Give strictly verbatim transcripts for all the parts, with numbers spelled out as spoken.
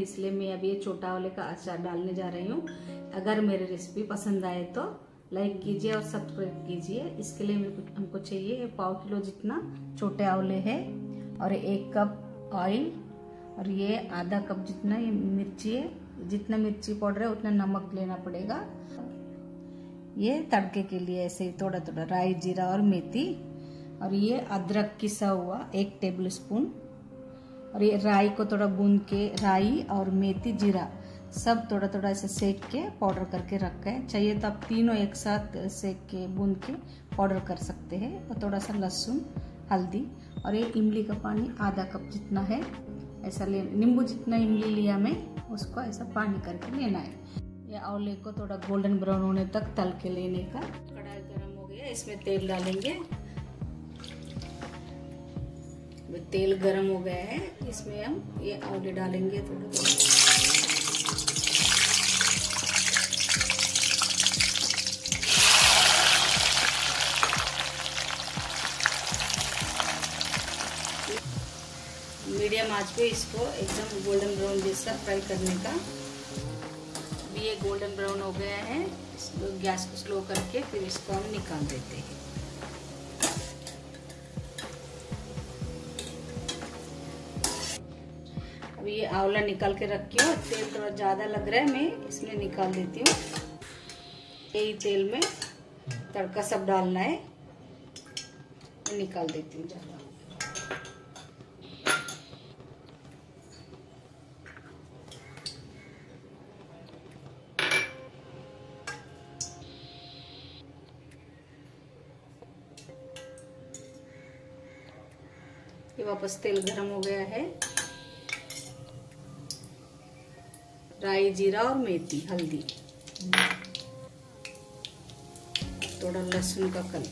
इसलिए मैं अभी ये छोटा आंवले का अचार डालने जा रही हूँ। अगर मेरी रेसिपी पसंद आए तो लाइक कीजिए और सब्सक्राइब कीजिए। इसके लिए हमको चाहिए पाव किलो जितना छोटे आंवले है और एक कप ऑयल और ये आधा कप जितना ये मिर्ची है। जितना मिर्ची पाउडर है उतना नमक लेना पड़ेगा। ये तड़के के लिए ऐसे ही थोड़ा थोड़ा राई जीरा और मेथी और ये अदरक किसा हुआ एक टेबल स्पून और ये राई को थोड़ा भून के राई और मेथी जीरा सब थोड़ा थोड़ा ऐसे सेक के पाउडर करके रखा है। चाहिए तो आप तीनों एक साथ सेक के भून के पाउडर कर सकते हैं। और थोड़ा सा लहसुन हल्दी और ये इमली का पानी आधा कप जितना है ऐसा ले, नींबू जितना इमली लिया मैं उसको ऐसा पानी करके लेना है। ये आंवले को थोड़ा गोल्डन ब्राउन होने तक तल के लेने का। कढ़ाई गर्म हो गया, इसमें तेल डालेंगे। तेल गर्म हो गया है, इसमें हम ये आंवले डालेंगे थोड़ा थोड़ा। मीडियम आंच पे इसको एकदम गोल्डन ब्राउन जैसा फ्राई करने का। अभी ये गोल्डन ब्राउन हो गया है, गैस को स्लो करके फिर इसको हम निकाल देते हैं। अभी ये आंवला निकाल के रखी हूँ। तेल थोड़ा ज़्यादा लग रहा है, मैं इसमें निकाल देती हूँ। यही तेल में तड़का सब डालना है, मैं निकाल देती हूँ ज़्यादा। ये वापस तेल गरम हो गया है। राई जीरा और मेथी हल्दी थोड़ा लहसुन का कली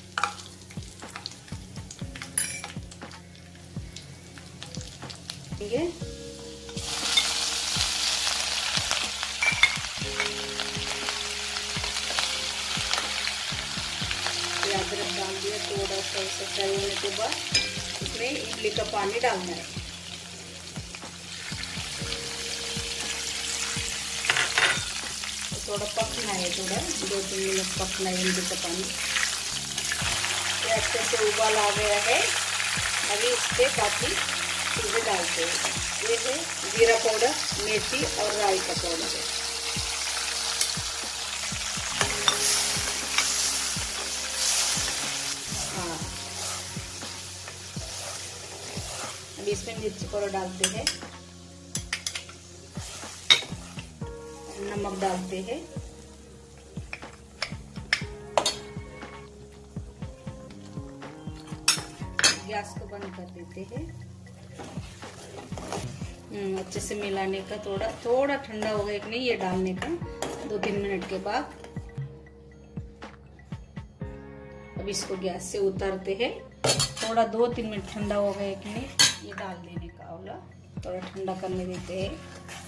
ये अदरक डाल दिया। थोड़ा सा फ्राई होने के बाद इसमें इमली का पानी डालना है। थोड़ा पकना है, थोड़ा दो तीन मिनट पकना है इमली का पानी। ये अच्छे से उबाल आ गया है। अभी इसके बाकी चीज़ें डालते हैं। ये है जीरा पाउडर, मेथी और राई का पाउडर है। हाँ, अभी इसमें मिर्ची पाउडर डालते हैं, नमक डालते हैं। गैस को बंद कर देते हैं। अच्छे से मिलाने का। थोड़ा थोड़ा ठंडा हो गया कि नहीं ये डालने का दो तीन मिनट के बाद। अब इसको गैस से उतारते हैं। थोड़ा दो तीन मिनट ठंडा हो गया कि नहीं ये डाल देने का आंवला। थोड़ा ठंडा करने देते हैं।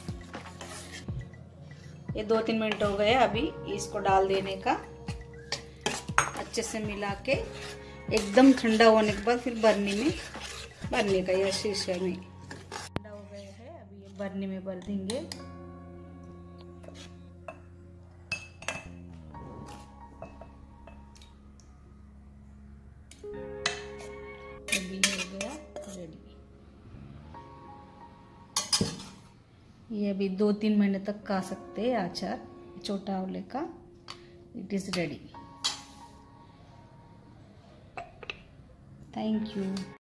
ये दो तीन मिनट हो गए, अभी इसको डाल देने का। अच्छे से मिला के एकदम ठंडा होने के बाद फिर बर्नी में भरने का। या शीशे में ठंडा हो गया है, अभी ये बर्नी में भर देंगे। अभी हो गया रेडी। ये अभी दो तीन महीने तक खा सकते हैं अचार छोटा आंवले का। It is ready. Thank you.